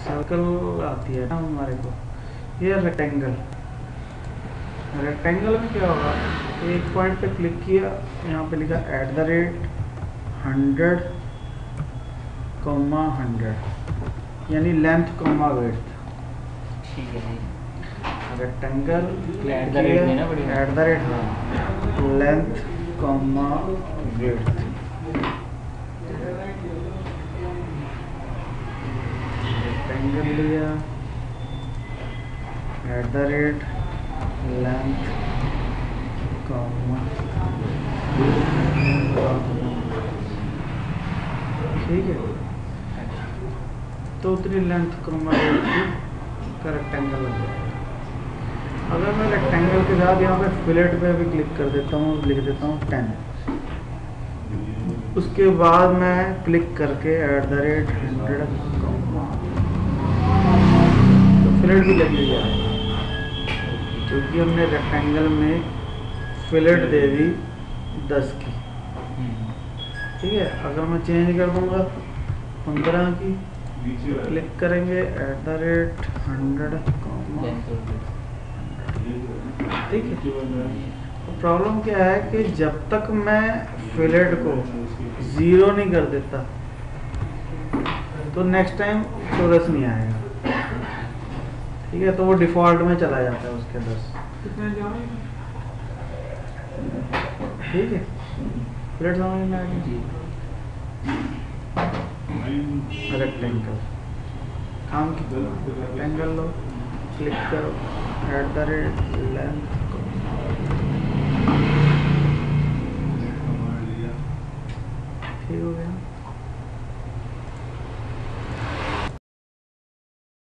Circle आती है ना हमारे को, ये रेक्टेंगल। रेक्टेंगल में क्या होगा, एक पॉइंट पे क्लिक किया, यहाँ पे लिखा @100, 100 यानी लेंथ कॉमा विड्थ। ठीक है जी। Rectangle @ length comma width. Rectangle लिया @लेंथ कॉमा, ठीक है। तो उतनी लेंथ कॉमा का रेक्टेंगल लग जाएगा। अगर मैं रेक्टेंगल के साथ यहाँ पे फिलेट पे भी क्लिक कर देता हूँ, लिख देता हूँ 10, उसके बाद मैं क्लिक करके @100 तो फिलेट भी लग जाएगा, क्योंकि हमने रेक्टेंगल में फिलेट दे दी 10 की। ठीक है। अगर मैं चेंज कर दूंगा 15 की, क्लिक करेंगे @100, ठीक है। तो प्रॉब्लम क्या है कि जब तक मैं फिलेट को 0 नहीं कर देता तो नेक्स्ट टाइम चौरस नहीं आएगा। ठीक है। तो वो डिफ़ॉल्ट में चला जाता है उसके 10। ठीक है। फिलेट समझ में आएगा जी। रेक्टेंगल काम की रेक्टेंगल लो, क्लिक करो @लेंथ, ठीक हो गया।